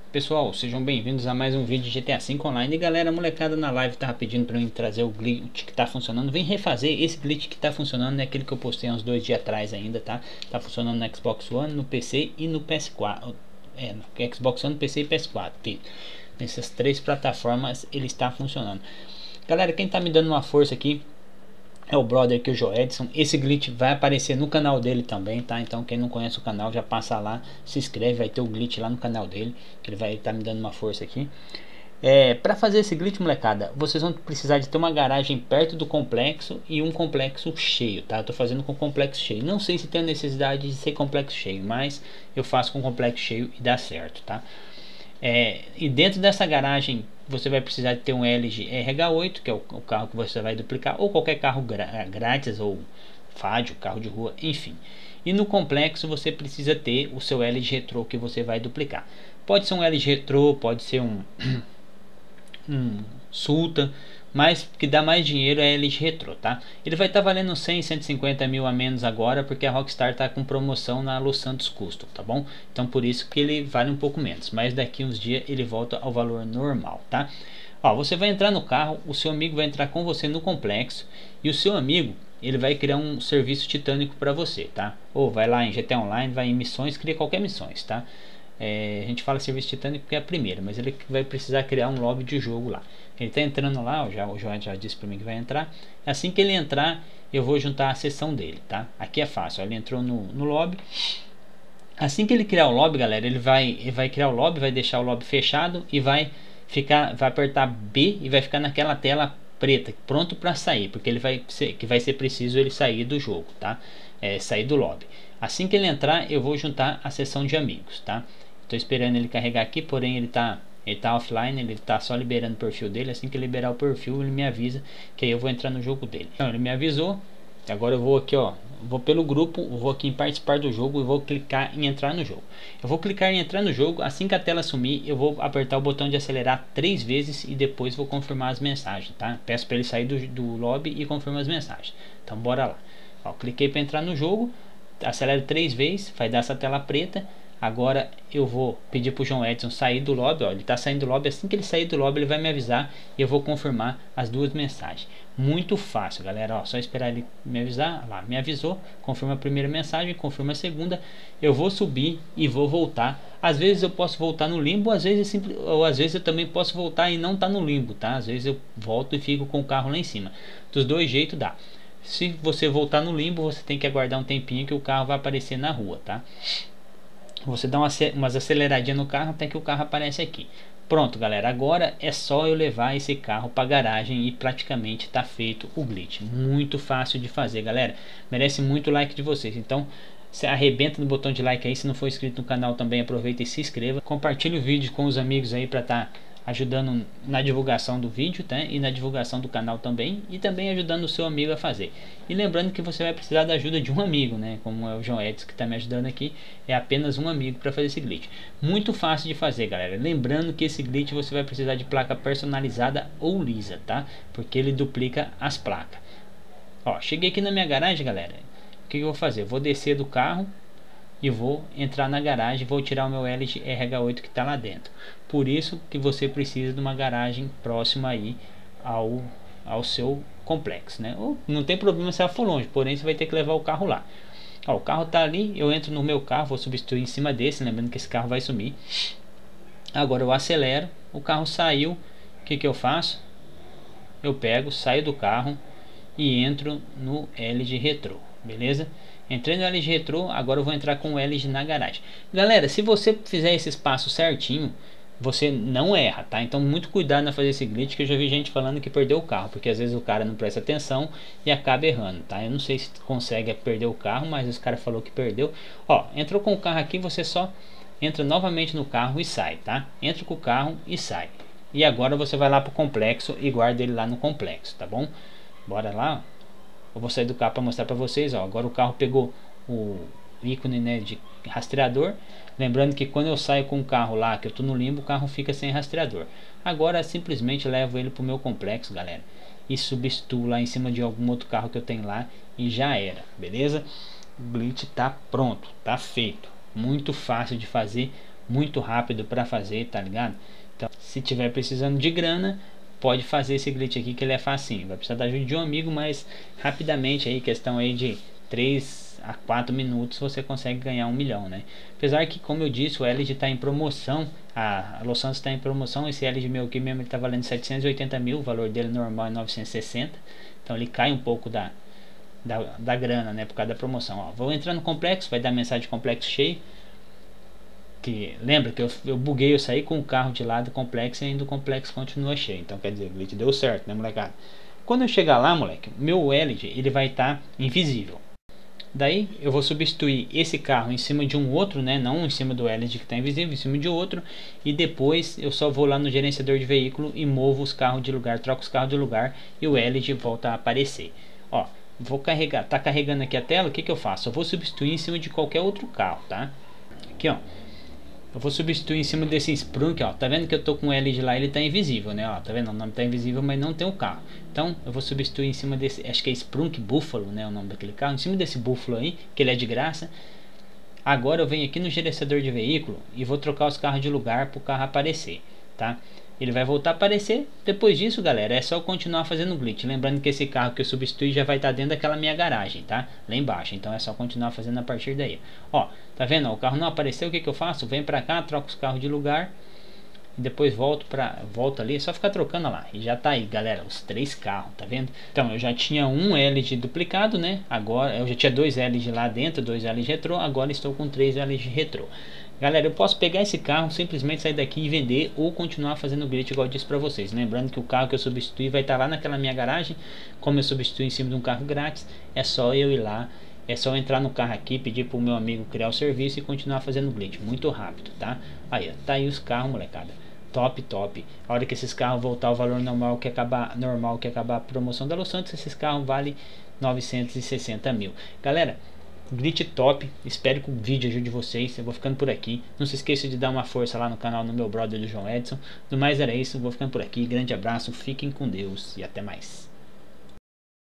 Pessoal, sejam bem-vindos a mais um vídeo de GTA V Online. E galera, a molecada na live tava pedindo para eu trazer o glitch que tá funcionando. Vem refazer esse glitch que tá funcionando, é aquele que eu postei há uns 2 dias atrás ainda, tá? Tá funcionando no Xbox One, no PC e no PS4. No Xbox One, no PC e PS4. Nessas 3 plataformas ele está funcionando. Galera, quem tá me dando uma força aqui é o brother aqui, o Joedson. Esse glitch vai aparecer no canal dele também, tá? Então quem não conhece o canal já passa lá, se inscreve, vai ter o glitch lá no canal dele, que ele vai estar me dando uma força aqui. Para fazer esse glitch, molecada, vocês vão precisar de ter uma garagem perto do complexo e um complexo cheio, tá? Eu tô fazendo com complexo cheio. Não sei se tem a necessidade de ser complexo cheio, mas eu faço com complexo cheio e dá certo, tá? E dentro dessa garagem você vai precisar de ter um LG RH8, que é o carro que você vai duplicar, ou qualquer carro grátis, ou Fádio, carro de rua, enfim. E no complexo você precisa ter o seu LG Retro que você vai duplicar. Pode ser um LG Retro, pode ser um Sultan, mas que dá mais dinheiro é LG Retro, tá? Ele vai estar valendo 100, 150 mil a menos agora, porque a Rockstar tá com promoção na Los Santos Custom, tá bom? Então por isso que ele vale um pouco menos, mas daqui uns dias ele volta ao valor normal, tá? Ó, você vai entrar no carro, o seu amigo vai entrar com você no complexo e o seu amigo ele vai criar um serviço titânico para você, tá? Ou vai lá em GTA Online, vai em missões, cria qualquer missões, tá? A gente fala serviço titânico porque é a primeira, mas ele vai precisar criar um lobby de jogo lá. Ele está entrando lá, o João já disse para mim que vai entrar. Assim que ele entrar, eu vou juntar a sessão dele, tá? Aqui é fácil, ó, ele entrou no lobby. Assim que ele criar o lobby, galera, ele vai criar o lobby, vai deixar o lobby fechado e vai apertar B e vai ficar naquela tela preta, pronto para sair, porque ele vai ser preciso ele sair do jogo, tá? Sair do lobby. Assim que ele entrar, eu vou juntar a sessão de amigos, tá? Estou esperando ele carregar aqui, porém ele tá offline, ele tá só liberando o perfil dele. Assim que liberar o perfil, ele me avisa que aí eu vou entrar no jogo dele. Então ele me avisou. Agora eu vou aqui, ó, vou pelo grupo, vou aqui em participar do jogo e vou clicar em entrar no jogo. Eu vou clicar em entrar no jogo. Assim que a tela sumir, eu vou apertar o botão de acelerar 3 vezes e depois vou confirmar as mensagens, tá? Peço para ele sair do lobby e confirma as mensagens. Então bora lá. Ó, cliquei para entrar no jogo, acelero 3 vezes, vai dar essa tela preta. Agora eu vou pedir para o João Edson sair do lobby, ó, ele está saindo do lobby. Assim que ele sair do lobby, ele vai me avisar e eu vou confirmar as 2 mensagens. Muito fácil, galera, ó, só esperar ele me avisar. Lá, me avisou, confirma a primeira mensagem, confirma a segunda. Eu vou subir e vou voltar. Às vezes eu posso voltar no limbo, às vezes ou às vezes eu também posso voltar e não tá no limbo, tá? Às vezes eu volto e fico com o carro lá em cima. Dos 2 jeitos dá. Se você voltar no limbo, você tem que aguardar um tempinho que o carro vai aparecer na rua, tá? Você dá umas aceleradinhas no carro até que o carro aparece aqui. Pronto, galera, agora é só eu levar esse carro para garagem e praticamente está feito o glitch. Muito fácil de fazer, galera. Merece muito like de vocês. Então, se arrebenta no botão de like aí. Se não for inscrito no canal também, aproveita e se inscreva. Compartilhe o vídeo com os amigos aí para estar ajudando na divulgação do vídeo, tá? E na divulgação do canal também, e também ajudando o seu amigo a fazer. E lembrando que você vai precisar da ajuda de um amigo, né? Como é o João Edson que está me ajudando aqui, é apenas um amigo para fazer esse glitch. Muito fácil de fazer, galera. Lembrando que esse glitch você vai precisar de placa personalizada ou lisa, tá? Porque ele duplica as placas. Ó, cheguei aqui na minha garagem, galera. O que eu vou fazer? Eu vou descer do carro e vou entrar na garagem, vou tirar o meu LG RH8 que está lá dentro. Por isso que você precisa de uma garagem próxima aí ao seu complexo, né? Ou não tem problema se ela for longe, porém você vai ter que levar o carro lá. Ó, o carro está ali, eu entro no meu carro, vou substituir em cima desse, lembrando que esse carro vai sumir. Agora eu acelero, o carro saiu, o que eu faço? Eu pego, saio do carro e entro no LG Retro, beleza? Entrei no LG Retro, agora eu vou entrar com o LG na garagem. Galera, se você fizer esse espaço certinho, você não erra, tá? Então muito cuidado na fazer esse glitch, que eu já vi gente falando que perdeu o carro, porque às vezes o cara não presta atenção e acaba errando, tá? Eu não sei se consegue perder o carro, mas os cara falou que perdeu. Ó, entrou com o carro aqui, você só entra novamente no carro e sai, tá? Entra com o carro e sai. E agora você vai lá pro complexo e guarda ele lá no complexo, tá bom? Bora lá. Eu vou sair do carro para mostrar para vocês, ó. Agora o carro pegou o ícone, né, de rastreador. Lembrando que quando eu saio com o carro lá, que eu tô no limbo, o carro fica sem rastreador. Agora simplesmente levo ele pro meu complexo, galera, e substituo lá em cima de algum outro carro que eu tenho lá e já era, beleza? O glitch tá pronto, tá feito. Muito fácil de fazer, muito rápido para fazer, tá ligado? Então, se tiver precisando de grana, pode fazer esse glitch aqui que ele é facinho. Vai precisar da ajuda de um amigo, mas rapidamente aí, questão aí de 3 a 4 minutos você consegue ganhar 1 milhão, né? Apesar que, como eu disse, o LG está em promoção, a Los Santos está em promoção. Esse LG meu aqui mesmo está valendo 780 mil, o valor dele normal é 960, então ele cai um pouco da grana, né, por causa da promoção. Ó, vou entrar no complexo, vai dar mensagem de complexo cheio, que lembra que eu buguei, eu saí com o carro de lá do complexo e ainda o complexo continua cheio, então quer dizer, o glitch deu certo, né, molecada? Quando eu chegar lá, moleque, meu LG ele vai estar invisível. Daí eu vou substituir esse carro em cima de um outro, né, não em cima do LG que está invisível, em cima de outro, e depois eu só vou lá no gerenciador de veículo e movo os carros de lugar, troco os carros de lugar e o LG volta a aparecer. Ó, vou carregar, tá carregando aqui a tela, o que que eu faço? Eu vou substituir em cima de qualquer outro carro, tá? Aqui, ó, eu vou substituir em cima desse Sprunk, ó, tá vendo que eu tô com o LG lá, ele tá invisível, né, ó, tá vendo? O nome tá invisível, mas não tem o carro. Então, eu vou substituir em cima desse, acho que é Sprunk Buffalo, né, o nome daquele carro, em cima desse Buffalo aí, que ele é de graça. Agora eu venho aqui no gerenciador de veículo e vou trocar os carros de lugar para o carro aparecer, tá? Ele vai voltar a aparecer. Depois disso, galera, é só continuar fazendo glitch. Lembrando que esse carro que eu substituí já vai estar dentro daquela minha garagem, tá? Lá embaixo. Então é só continuar fazendo a partir daí. Ó, tá vendo? Ó, o carro não apareceu, o que que eu faço? Venho pra cá, troco os carros de lugar e depois volto ali, é só ficar trocando lá. E já tá aí, galera, os 3 carros, tá vendo? Então, eu já tinha um LG duplicado, né? Agora, eu já tinha 2 LG lá dentro, 2 LG retrô, agora estou com 3 LG retrô. Galera, eu posso pegar esse carro, simplesmente sair daqui e vender ou continuar fazendo glitch igual eu disse pra vocês. Lembrando que o carro que eu substituí vai estar lá naquela minha garagem. Como eu substituí em cima de um carro grátis, é só eu ir lá, é só entrar no carro aqui, pedir pro meu amigo criar o serviço e continuar fazendo glitch, muito rápido, tá? Aí, ó, tá aí os carros, molecada. Top, top. A hora que esses carros voltar ao valor normal que acabar a promoção da Los Santos, esses carros valem 960 mil. Galera, glitch top, espero que o vídeo ajude vocês. Eu vou ficando por aqui, não se esqueça de dar uma força lá no canal no meu brother do João Edson. No mais era isso, vou ficando por aqui, grande abraço, fiquem com Deus e até mais.